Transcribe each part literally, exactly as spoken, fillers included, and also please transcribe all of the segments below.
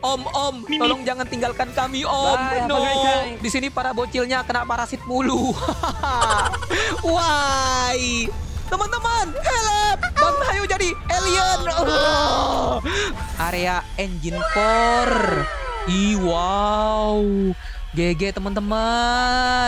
Om, om, tolong jangan tinggalkan kami, om. Bye, No, have a great time. di sini para bocilnya kena parasit mulu. Why? Teman-teman, help! Bang Hayo jadi alien. Oh. Area engine core. Ih, wow. G G teman-teman.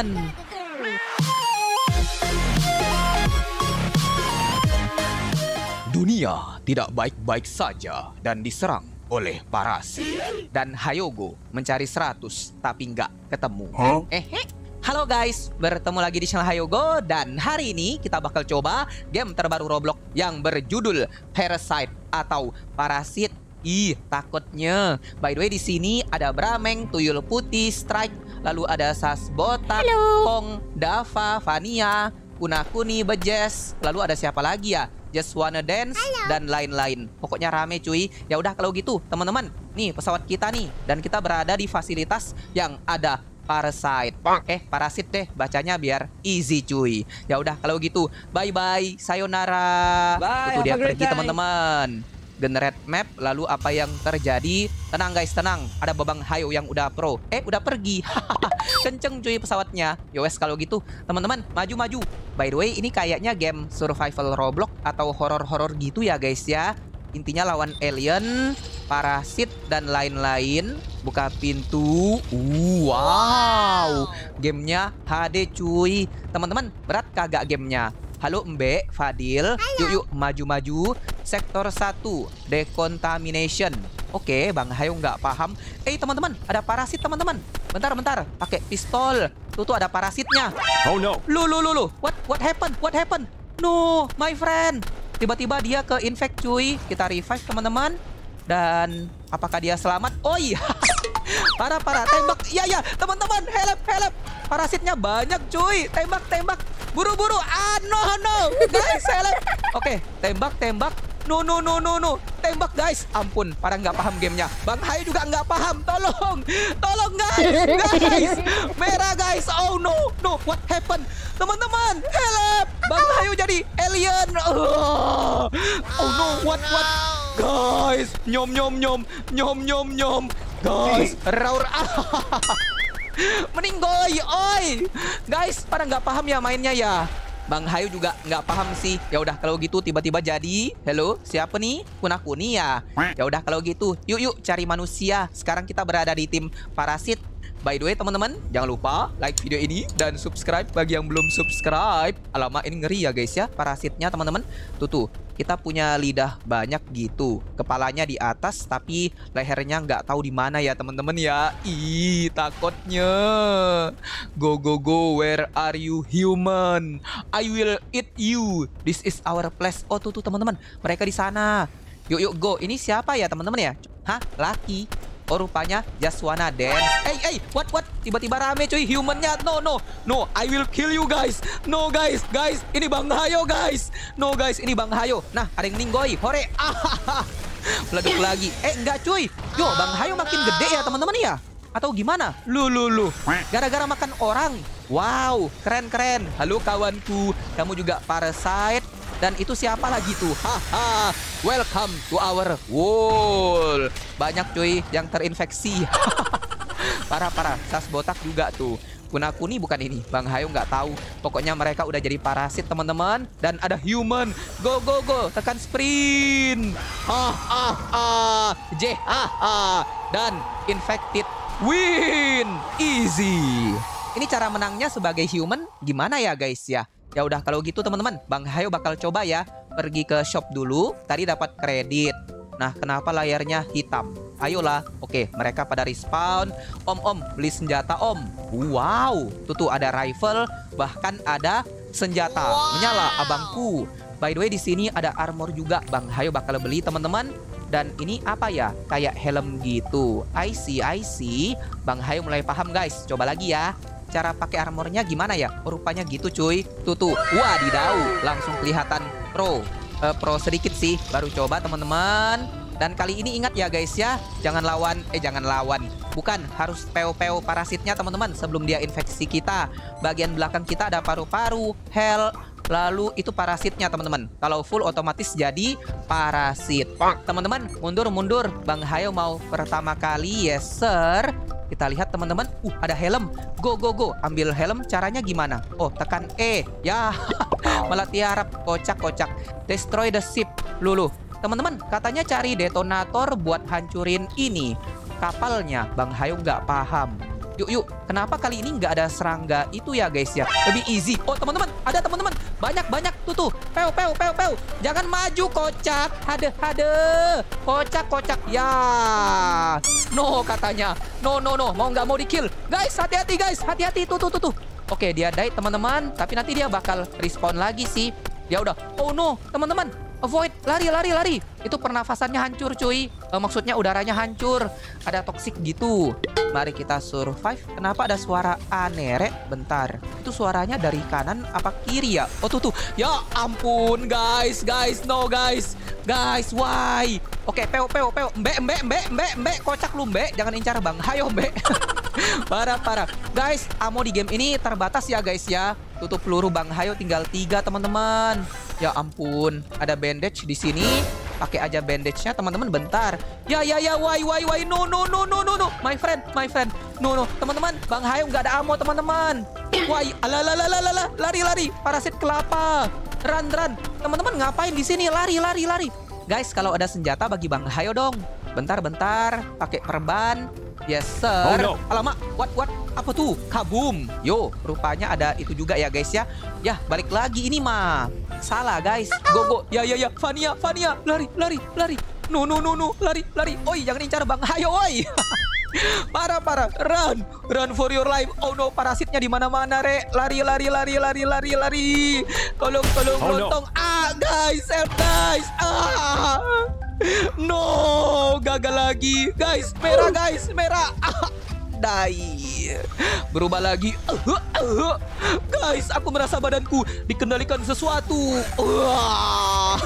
Dunia tidak baik-baik saja dan diserang oleh parasit. Dan Hayogo mencari seratus tapi nggak ketemu. Huh? Eh, halo guys, bertemu lagi di channel Hayogo dan hari ini kita bakal coba game terbaru Roblox yang berjudul Parasite atau Parasit. Ih, takutnya. By the way, di sini ada Brameng, Tuyul Putih, Strike, lalu ada Sasbotak, Kong, Dava, Vania, Kunakuni, Bejes, lalu ada siapa lagi ya? Just Wanna Dance dan lain-lain. Pokoknya rame cuy. Ya udah kalau gitu, teman-teman. Nih pesawat kita nih dan kita berada di fasilitas yang ada Parasite. Eh, Parasit deh bacanya biar easy cuy. Ya udah kalau gitu, bye-bye, sayonara. Bye, Itu dia have a great pergi time. teman-teman. Generate map, lalu apa yang terjadi? Tenang guys, tenang. Ada Babang Hayo yang udah pro. Eh, udah pergi. Kenceng cuy pesawatnya. Yowes kalau gitu, teman-teman, maju-maju. By the way, ini kayaknya game survival Roblox atau horor-horor gitu ya guys ya. Intinya lawan alien, parasit dan lain-lain. Buka pintu. Uh, wow. Gamenya H D cuy. Teman-teman, berat kagak gamenya? Halo Mbak, Fadil. Yuk yuk maju-maju. Sektor satu, decontamination. Oke, Bang Hayo nggak paham. Eh teman-teman, ada parasit teman-teman. Bentar-bentar, pakai pistol. Tuh tuh ada parasitnya. Oh no. Lu lu lu lu. What what happened? What happened? No, my friend. Tiba-tiba dia ke infect cuy. Kita revive teman-teman. Dan apakah dia selamat? Oh iya. Parah parah tembak. Ya ya, teman-teman, help help. Parasitnya banyak cuy. Tembak tembak. Buru-buru. Ah, no no. Guys, help. Oke, tembak tembak. No no no no no. Tembak guys. Ampun, para nggak paham gamenya. Bang Hayo juga nggak paham. Tolong. Tolong guys. Guys. Merah guys. Oh no. No, what happened? Teman-teman, help. Bang Hayo jadi alien. Oh, oh no, what what? Guys, nyom nyom nyom. Nyom nyom nyom. Guys, raur. Meninggoy, oi. Guys, pada nggak paham ya mainnya ya. Bang Hayo juga nggak paham sih. Ya udah kalau gitu tiba-tiba jadi. Hello, siapa nih? Kunakuni ya. Ya udah kalau gitu, yuk yuk cari manusia. Sekarang kita berada di tim Parasit. By the way teman-teman, jangan lupa like video ini dan subscribe bagi yang belum subscribe. Alamak, ini ngeri ya guys ya parasitnya teman-teman. Tuh tuh, kita punya lidah banyak gitu. Kepalanya di atas tapi lehernya nggak tahu di mana ya teman-teman ya. Ih, takutnya. Go go go, where are you human? I will eat you. This is our place. Oh tuh tuh teman-teman, mereka di sana. Yuk yuk go. Ini siapa ya teman-teman ya? Hah? Laki. Oh rupanya just wanna dance. Eh eh what what tiba-tiba rame cuy humannya. No no no, I will kill you guys. No guys guys, ini Bang Hayo guys. No guys, ini Bang Hayo. Nah ada yang ninggoy. Hore. Ah, meleduk lagi. Eh enggak cuy. Yo Bang Hayo makin gede ya teman-teman ya. Atau gimana? Lu lu lu. Gara-gara makan orang. Wow keren keren. Halo kawanku, kamu juga Parasite. Dan itu siapa lagi tuh? Haha. Welcome to our world. Banyak cuy yang terinfeksi. Parah-parah. Sasbotak juga tuh. Kunakuni bukan ini. Bang Hayo nggak tahu. Pokoknya mereka udah jadi parasit teman-teman. Dan ada human. Go go go. Tekan sprint. Ah ah ah. J ah ah. Dan infected win. Easy. Ini cara menangnya sebagai human gimana ya guys ya? Ya udah kalau gitu teman-teman, Bang Hayo bakal coba ya pergi ke shop dulu. Tadi dapat kredit. Nah, kenapa layarnya hitam? Ayolah. Oke, mereka pada respawn. Om, om, beli senjata, om. Wow, tuh tuh ada rifle, bahkan ada senjata. Menyala, abangku. By the way, di sini ada armor juga. Bang Hayo bakal beli teman-teman. Dan ini apa ya? Kayak helm gitu. I see, I see. Bang Hayo mulai paham guys. Coba lagi ya. Cara pakai armornya gimana ya? Oh, rupanya gitu cuy. Tuh tuh. Wadidaw. Langsung kelihatan pro. Uh, pro sedikit sih. Baru coba teman-teman. Dan kali ini ingat ya guys ya. Jangan lawan. Eh jangan lawan. Bukan. Harus peo-peo parasitnya teman-teman. Sebelum dia infeksi kita. Bagian belakang kita ada paru-paru. Hell. Lalu itu parasitnya teman-teman. Kalau full otomatis jadi parasit. Teman-teman, mundur mundur. Bang Hayo mau pertama kali. Yes sir. Kita lihat teman-teman. Uh, ada helm. Go go go. Ambil helm. Caranya gimana? Oh, tekan E. Ya. Malah tiarap. Kocak-kocak. Destroy the ship. Lulu. Teman-teman, katanya cari detonator buat hancurin ini. Kapalnya. Bang Hayo nggak paham. Yuk, yuk. Kenapa kali ini nggak ada serangga itu ya guys ya? Lebih easy. Oh, teman-teman. Ada teman-teman. Banyak-banyak. Tuh, tuh. Peu, peu, peu, peu. Jangan maju, kocak. Hade, hade. Kocak, kocak. Ya. No, katanya. No, no, no. Mau nggak mau di-kill. Guys, hati-hati, guys. Hati-hati. Tuh, tuh, tuh, tuh. Oke, dia die, teman-teman. Tapi nanti dia bakal respawn lagi sih. Ya udah. Oh, no. Teman-teman. Avoid. Lari, lari, lari. Itu pernafasannya hancur, cuy. E, maksudnya udaranya hancur. Ada toxic gitu. Mari kita survive. Kenapa ada suara aneh, Rek? Bentar. Itu suaranya dari kanan apa kiri ya? Oh, tuh, tuh. Ya ampun, guys. Guys, no, guys. Guys, why? Oke, peo, peo, peo. Mbek, mbek, mbek, mbek, mbek. Kocak lu, mbek. Jangan incar Bang Hayo, mbek. Parah, parah. Guys, ammo di game ini terbatas ya, guys ya. Tutup peluru Bang Hayo tinggal tiga, teman-teman. Ya ampun. Ada bandage di sini. Pakai aja bandage-nya, teman-teman. Bentar. Ya, ya, ya. Why, why, why. No, no, no, no, no, no. My friend, my friend. No, no. Teman-teman, Bang Hayo nggak ada ammo, teman-teman. Why. Alalalalalala. Lari, lari. Parasit kelapa. Run, run. Teman-teman, ngapain di sini? Lari, lari, lari. Guys, kalau ada senjata bagi Bang Hayo dong. Bentar, bentar. Pakai perban. Yes, sir. Oh, no. Alamak, what, what? Apa tuh? Kabum. Yo, rupanya ada itu juga ya, guys ya. Ya, balik lagi ini mah. Salah, guys. Go, go. Ya, ya, ya. Fania, Fania. Lari, lari, lari. No, no, no, no. Lari, lari. Oi, jangan incar Bang Hayo, oi. Parah, parah. Run. Run for your life. Oh, no. Parasitnya di mana-mana, Rek. Lari, lari, lari, lari, lari, lari. Tolong, tolong, oh, lontong. No. Ah, guys. Help, guys. Ah. No, gagal lagi. Guys, merah guys, merah. Ah, die. Berubah lagi. Uh, uh. Guys, aku merasa badanku dikendalikan sesuatu. Uh.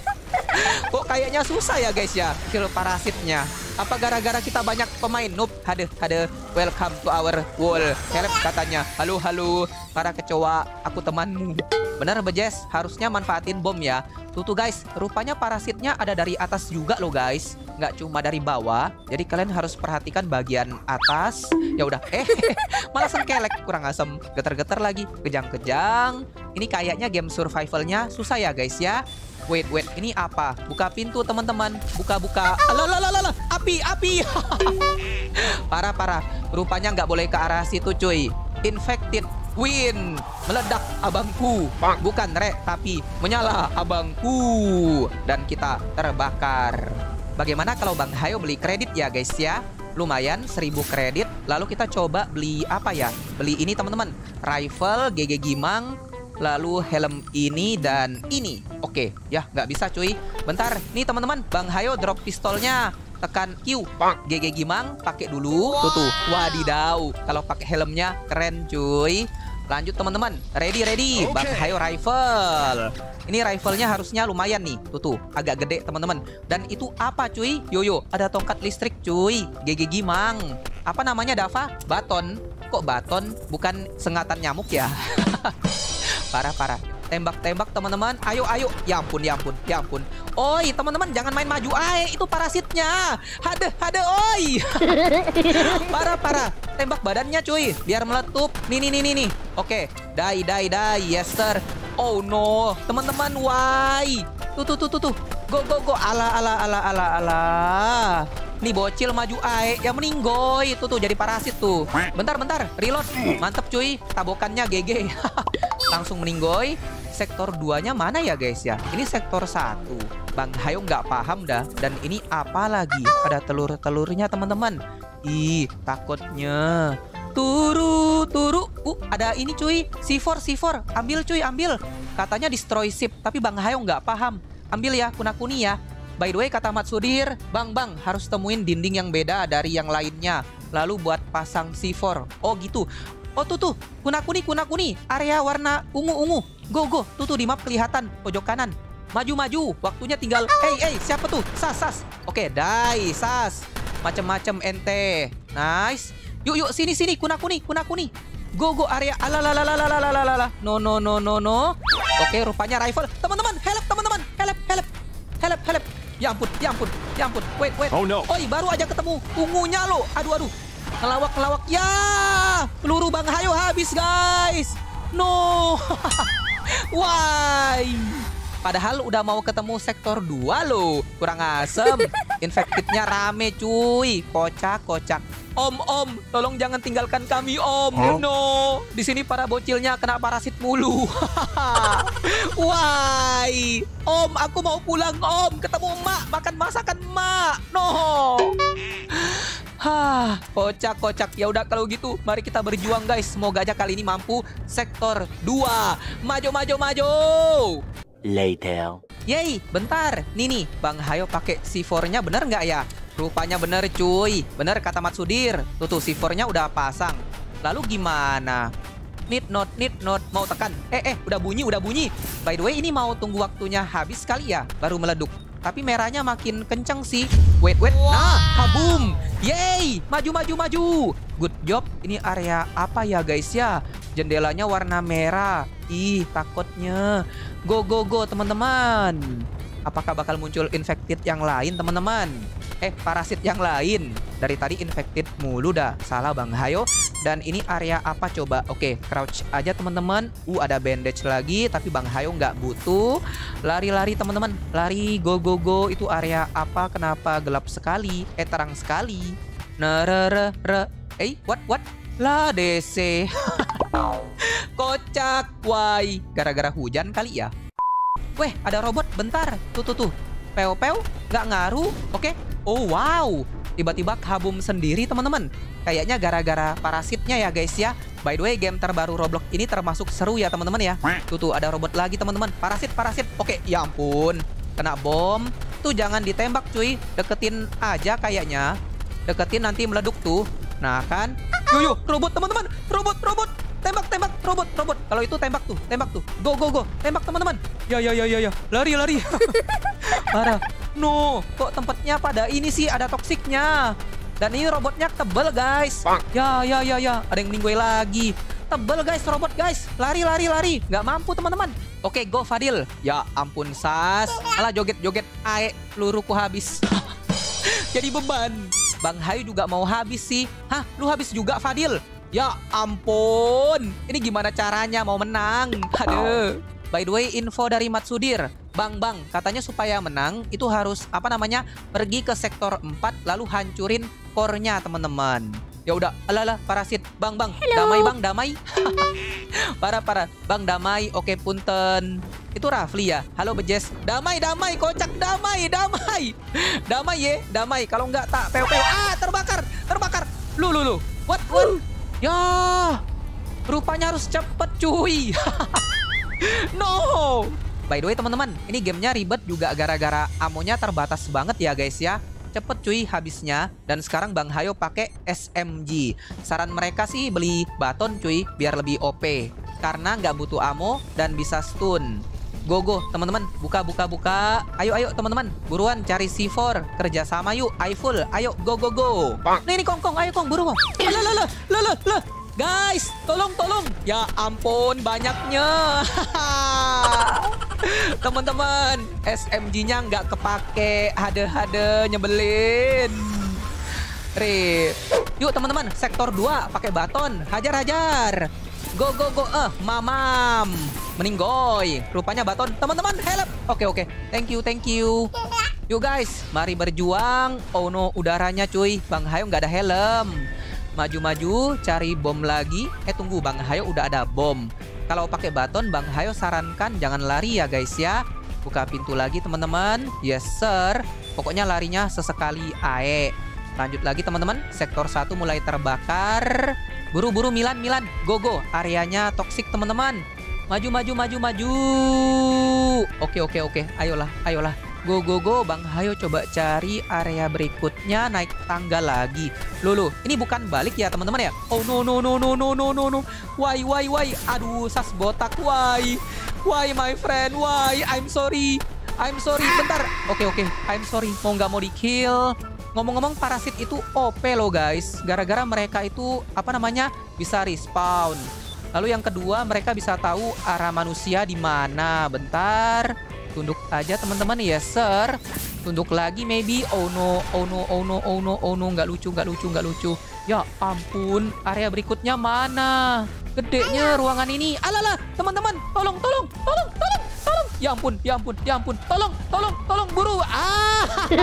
Kok kayaknya susah ya guys ya kill parasitnya. Apa gara-gara kita banyak pemain noob? Hade, hade. Welcome to our world. Help katanya. Halo, halo. Para kecoa, aku temanmu. Benar, Bejes. Harusnya manfaatin bom ya. Tuh, tuh guys. Rupanya parasitnya ada dari atas juga loh guys. Nggak cuma dari bawah. Jadi kalian harus perhatikan bagian atas. Ya udah. Eh, malah sengkelek. Kurang asem. Geter-geter lagi. Kejang-kejang. Ini kayaknya game survivalnya susah ya guys ya. Wait, wait, ini apa? Buka pintu teman-teman. Buka-buka. Alalalalalala. Api, api. Parah, parah. Rupanya nggak boleh ke arah situ cuy. Infected. Win. Meledak abangku. Bukan Rek, tapi menyala abangku. Dan kita terbakar. Bagaimana kalau Bang Hayo beli kredit ya guys ya? Lumayan, seribu kredit. Lalu kita coba beli apa ya? Beli ini teman-teman. Rifle, G G Gimang. Lalu helm ini dan ini. Oke, ya nggak bisa cuy. Bentar, nih teman-teman, Bang Hayo drop pistolnya. Tekan Q. G G Gimang, pakai dulu. Tuh tuh, wadidaw. Kalau pakai helmnya keren cuy. Lanjut teman-teman, ready ready. Okay. Bang Hayo rifle. Ini riflenya harusnya lumayan nih. Tuh tuh, agak gede teman-teman. Dan itu apa cuy? Yoyo, ada tongkat listrik cuy. G G Gimang. Apa namanya Dava? Baton. Kok baton? Bukan sengatan nyamuk ya? Parah-parah. Tembak-tembak teman-teman. Ayo, ayo. Ya ampun, ya ampun, ya ampun. Oi, teman-teman jangan main maju ae. Itu parasitnya. Hade, hade, oi. Parah-parah. Tembak badannya cuy. Biar meletup. Nih, nih, nih, nih, nih. Oke. Die, die, die. Yes, sir. Oh, no. Teman-teman, why? Tuh, tuh, tuh, tuh, tuh. Go, go, go. Ala, ala, ala, ala, ala. Nih bocil maju ae. Ya meninggoy. Tuh, tuh. Jadi parasit tuh. Bentar, bentar. Reload. Mantep cuy. Tabokannya G G. Langsung meninggoy. Sektor duanya mana ya guys ya? Ini sektor satu. Bang Hayo nggak paham dah. Dan ini apa lagi? Ada telur-telurnya teman-teman. Ih, takutnya. Turu, turu. Uh, ada ini cuy. C four, C four. Ambil cuy, ambil. Katanya destroy ship. Tapi Bang Hayo nggak paham. Ambil ya, kuna-kuni ya. By the way, kata Matsudir, Bang, Bang, harus temuin dinding yang beda dari yang lainnya. Lalu buat pasang C four. Oh gitu. Oh tuh tuh, kuna-kuni, kuna-kuni. Area warna ungu-ungu. Go, go. Tuh tuh di map kelihatan. Pojok kanan. Maju-maju. Waktunya tinggal. Eh, eh, siapa tuh? Sas, sas. Oke, die, sas. Macem-macem ente. Nice. Yuk, yuk, sini-sini. Kuna-kuni, kuna-kuni. Go, go area. Alalalalalalalalalala. No, no, no, no, no. Oke, rupanya rifle. Teman-teman, help teman-teman. Help, help. Help, help. Ya ampun, ya ampun, ya ampun. Wait, wait. Oh no. Oi, baru aja ketemu ungunya lo. Aduh, aduh. Ngelawak, ngelawak. Ya, peluru Bang Hayo habis, guys. No. Why? Padahal udah mau ketemu sektor dua loh. Kurang asem. Infected-nya rame cuy. Kocak, kocak. Om, om, tolong jangan tinggalkan kami, om. Huh? No, di sini para bocilnya kena parasit mulu. Why? Om, aku mau pulang, om. Ketemu emak, makan masakan emak. No. Hah, kocak, kocak. Ya udah kalau gitu, mari kita berjuang, guys. Semoga aja kali ini mampu sektor dua. Maju, maju, maju. Later. Yeay, bentar. Nih nih, Bang Hayo pakai C four-nya bener nggak ya? Rupanya bener cuy. Bener kata Matsudir. Tuh tuh C four-nya udah pasang. Lalu gimana? Need not, need not. Mau tekan. Eh eh, udah bunyi, udah bunyi. By the way, ini mau tunggu waktunya habis kali ya, baru meleduk. Tapi merahnya makin kenceng sih. Wait, wait. Nah, kabum. Yeay, maju, maju, maju. Good job. Ini area apa ya guys ya? Jendelanya warna merah. Ih, takutnya. Go, go, go teman-teman. Apakah bakal muncul infected yang lain teman-teman? Eh, parasit yang lain. Dari tadi infected mulu dah. Salah Bang Hayo. Dan ini area apa coba? Oke, crouch aja teman-teman. Uh, ada bandage lagi. Tapi Bang Hayo nggak butuh. Lari-lari teman-teman. Lari, go, go, go. Itu area apa? Kenapa gelap sekali? Eh, terang sekali. Nerere, re. Eh, what, what? Lah, D C. Kocak, why? Gara-gara hujan kali ya? Weh, ada robot. Bentar. Tuh, tuh, tuh. Peu-peu. Nggak ngaruh. Oke. Oh, wow. Tiba-tiba kabum sendiri, teman-teman. Kayaknya gara-gara parasitnya ya, guys ya. By the way, game terbaru Roblox ini termasuk seru ya, teman-teman ya. Tuh, tuh. Ada robot lagi, teman-teman. Parasit, parasit. Oke, ya ampun. Kena bom. Tuh, jangan ditembak, cuy. Deketin aja kayaknya. Deketin nanti meleduk tuh. Nah, kan. Yuk, yuk. Robot, teman-teman. Robot, robot. Tembak, tembak, robot, robot. Kalau itu tembak tuh, tembak tuh. Go, go, go. Tembak teman-teman. Ya, ya, ya, ya, ya. Lari, lari. Parah. No, kok tempatnya pada ini sih ada toksiknya. Dan ini robotnya tebel, guys. Ya, ya, ya, ya. Ada yang meninggoy lagi. Tebel, guys, robot, guys. Lari, lari, lari. Nggak mampu, teman-teman. Oke, go, Fadil. Ya ampun, Sas. Alah, joget, joget. Ae, peluruku habis. Jadi beban. Bang Hayo juga mau habis sih. Hah, lu habis juga, Fadil? Ya ampun, ini gimana caranya mau menang? Aduh. By the way, info dari Matsudir. Bang, bang, katanya supaya menang itu harus apa namanya? Pergi ke sektor empat lalu hancurin core-nya, teman-teman. Ya udah, alala parasit. Bang, bang, Hello. damai, bang, damai. Parah, parah. Bang, damai. Oke, punten. Itu Rafli ya? Halo, Bejes. Damai, damai, kocak, damai, damai. Damai ye, damai. Kalau nggak tak peu-peu. Ah, terbakar, terbakar. Lu, lu, lu. What, what? Ya, rupanya harus cepet cuy. No. By the way teman-teman, ini gamenya ribet juga gara-gara amonya terbatas banget ya guys ya. Cepet cuy habisnya. Dan sekarang Bang Hayo pakai S M G. Saran mereka sih beli baton cuy, biar lebih O P. Karena nggak butuh ammo dan bisa stun. Go, go teman-teman, buka, buka, buka. Ayo, ayo teman-teman, buruan cari C four. Kerja sama yuk, iFull. Ayo, go, go, go. Nih, nih kong, kong, ayo kong, buru kong. Lah, lah, lah, lah, lah, lah. Guys, tolong, tolong. Ya ampun, banyaknya. Teman-teman, S M G-nya nggak kepake. Hade-hade, nyebelin. Rip. Yuk teman-teman, sektor dua pakai baton. Hajar, hajar. Go, go, go. Eh, mamam. Meninggoy. Rupanya baton. Teman-teman, help. Oke, oke. Thank you, thank you. Yuk guys, mari berjuang. Oh no, udaranya cuy. Bang Hayo nggak ada helm. Maju-maju, cari bom lagi. Eh, tunggu. Bang Hayo udah ada bom. Kalau pakai baton, Bang Hayo sarankan jangan lari ya guys ya. Buka pintu lagi teman-teman. Yes, sir. Pokoknya larinya sesekali ae. Lanjut lagi teman-teman. Sektor satu mulai terbakar. Buru-buru Milan, Milan. Go, go. Areanya toksik teman-teman. Maju, maju, maju, maju. Oke, oke, oke. Ayolah, ayolah. Go, go, go. Bang Hayo coba cari area berikutnya. Naik tangga lagi. Loh, loh. Ini bukan balik ya teman-teman ya? Oh, no, no, no, no, no, no, no, no. Why, why, why? Aduh, sas botak. Why? Why, my friend? Why? I'm sorry. I'm sorry. Bentar. Oke, oke. I'm sorry. Mau nggak mau di-kill. Ngomong-ngomong, parasit itu O P loh guys. Gara-gara mereka itu, apa namanya, bisa respawn. Lalu yang kedua, mereka bisa tahu arah manusia di mana. Bentar. Tunduk aja teman-teman. Yes, sir. Tunduk lagi maybe. Oh no, oh no, oh no, oh no, oh no. Nggak lucu, nggak lucu, nggak lucu. Ya ampun, area berikutnya mana? Gedenya ruangan ini. Alalah, teman-teman. Tolong, tolong, tolong, tolong, tolong. Ya ampun, ya ampun, ya ampun. Tolong, tolong, tolong, buru. Ah.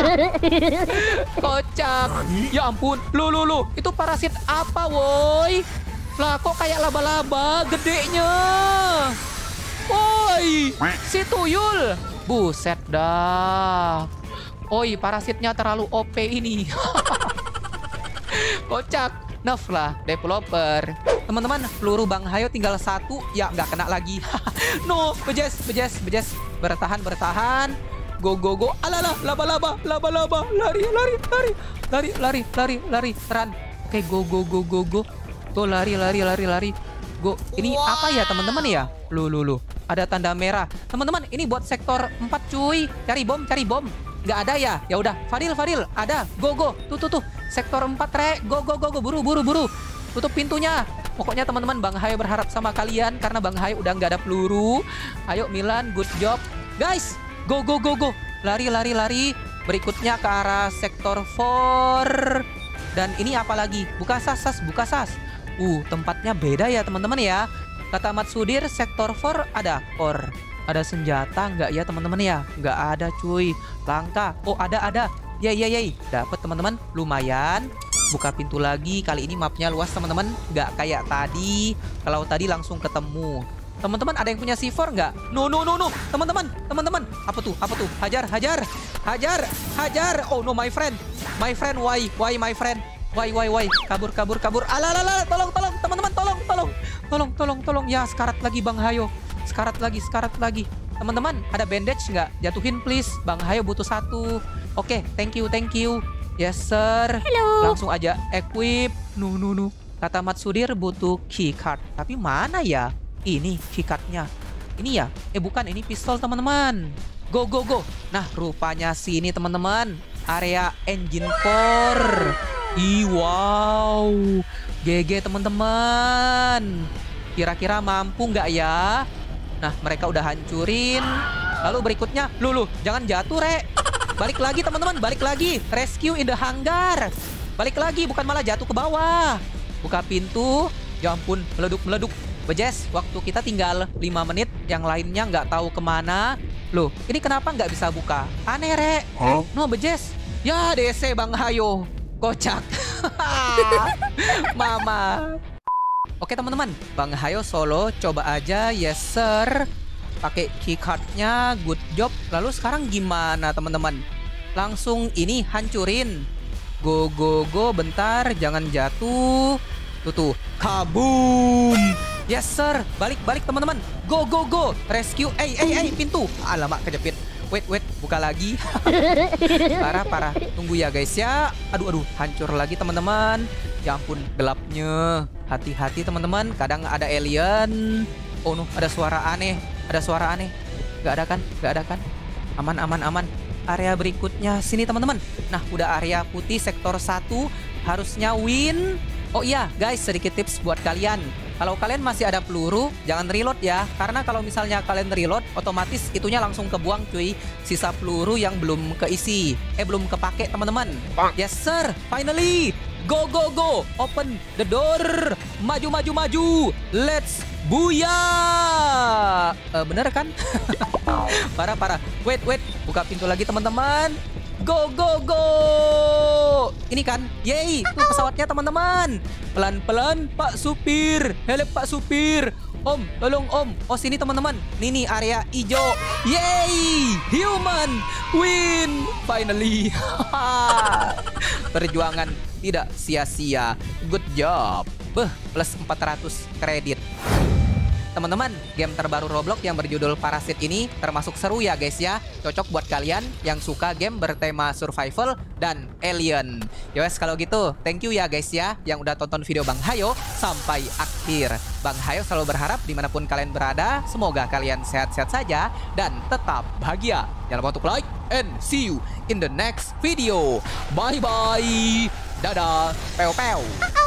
Kocak. Ya ampun. Loh, loh, loh. Itu parasit apa, woi? Lah kok kayak laba-laba gedenya. Woi, si tuyul. Buset dah. Oi, parasitnya terlalu O P ini. Kocak. Naf lah, developer. Teman-teman, peluru Bang Hayo tinggal satu. Ya, nggak kena lagi. No, bejes, bejes, bejes. Bertahan, bertahan. Go, go, go. Alalah, laba-laba, laba-laba. Lari, lari, lari. Lari, lari, lari, lari. Run. Oke, go, go, go, go, go. Go, lari, lari, lari, lari. Go. Ini apa ya, teman-teman ya? Lu, lu, lu. Ada tanda merah. Teman-teman, ini buat sektor empat, cuy. Cari bom, cari bom. Nggak ada ya? Ya udah, Fadil, Fadil, ada. Go, go. Tuh, tuh, tuh. Sektor empat, Re. Go, go, go, go. Buru, buru, buru. Tutup pintunya. Pokoknya teman-teman, Bang Hayo berharap sama kalian karena Bang Hayo udah nggak ada peluru. Ayo Milan, good job. Guys, go, go, go, go. Lari, lari, lari. Berikutnya ke arah sektor empat. Dan ini apa lagi? Buka sas, sas, buka sas. Uh, tempatnya beda ya teman-teman ya. Kata Matsudir, sektor empat ada core. Ada senjata nggak ya teman-teman ya? Nggak ada cuy. Langka. Oh ada, ada. Yeay, yeay, yeay. Dapat teman-teman. Lumayan. Buka pintu lagi. Kali ini mapnya luas teman-teman. Nggak kayak tadi. Kalau tadi langsung ketemu. Teman-teman ada yang punya C four nggak? No, no, no, no. Teman-teman, teman-teman. Apa tuh? Apa tuh? Hajar, hajar. Hajar, hajar. Oh no, my friend. My friend, why? Why, my friend? Why, why, why? Kabur, kabur, kabur. Alalala, tolong, tolong, teman-teman, tolong, tolong. Tolong, tolong, tolong. Ya, sekarat lagi Bang Hayo. Sekarat lagi, sekarat lagi. Teman-teman, ada bandage nggak? Jatuhin please. Bang Hayo butuh satu. Oke, thank you, thank you. Yes, sir. Hello. Langsung aja equip. No, no, no. Kata Matsudir butuh keycard. Tapi mana ya? Ini keycardnya. Ini ya? Eh, bukan. Ini pistol, teman-teman. Go, go, go. Nah, rupanya sini, teman-teman. Area engine core. Ih, wow. G G teman-teman. Kira-kira mampu nggak ya? Nah, mereka udah hancurin. Lalu berikutnya, lulu, jangan jatuh, Re. Balik lagi teman-teman, balik lagi. Rescue in the hangar. Balik lagi, bukan malah jatuh ke bawah. Buka pintu. Ya ampun, meleduk-meleduk. Bejes, waktu kita tinggal lima menit. Yang lainnya nggak tahu kemana. Loh, ini kenapa nggak bisa buka? Aneh, Re. Huh? No, bejes. Ya, D C Bang Hayo. Kocak. Mama. Oke teman-teman, Bang Hayo solo coba aja. Yes sir. Pakai keycardnya, good job. Lalu sekarang gimana teman-teman? Langsung ini hancurin. Go go go, bentar, jangan jatuh. Tuh tuh, kabum. Yes sir, balik-balik teman-teman. Go go go, rescue. Eh eh eh, pintu. Alamak, kejepit. Wait, wait, buka lagi. Parah, parah. Tunggu ya guys ya. Aduh, aduh, hancur lagi teman-teman. Ya ampun, gelapnya. Hati-hati teman-teman, kadang ada alien. Oh no, ada suara aneh. Ada suara aneh. Gak ada kan? Gak ada kan? Aman, aman, aman. Area berikutnya sini teman-teman. Nah, udah area putih sektor satu. Harusnya win. Oh iya, guys, sedikit tips buat kalian. Kalau kalian masih ada peluru, jangan reload ya. Karena kalau misalnya kalian reload, otomatis itunya langsung kebuang cuy. Sisa peluru yang belum keisi. Eh, belum kepake teman-teman. Yes sir, finally. Go, go, go. Open the door. Maju, maju, maju. Let's booyah. Uh, bener kan? Parah, parah. Wait, wait. Buka pintu lagi teman-teman. Go, go, go. Ini kan, yeay, tuh pesawatnya teman-teman. Pelan-pelan Pak Supir. Help Pak Supir. Om, tolong Om. Oh sini teman-teman. Nih nih area hijau. Yeay, human win. Finally. Perjuangan tidak sia-sia. Good job. Beh, plus empat ratus kredit. Teman-teman, game terbaru Roblox yang berjudul Parasit ini termasuk seru ya guys ya. Cocok buat kalian yang suka game bertema survival dan alien. Yowes kalau gitu, thank you ya guys ya yang udah tonton video Bang Hayo sampai akhir. Bang Hayo selalu berharap dimanapun kalian berada, semoga kalian sehat-sehat saja dan tetap bahagia. Jangan lupa untuk like and see you in the next video. Bye-bye. Dadah. Pew-pew.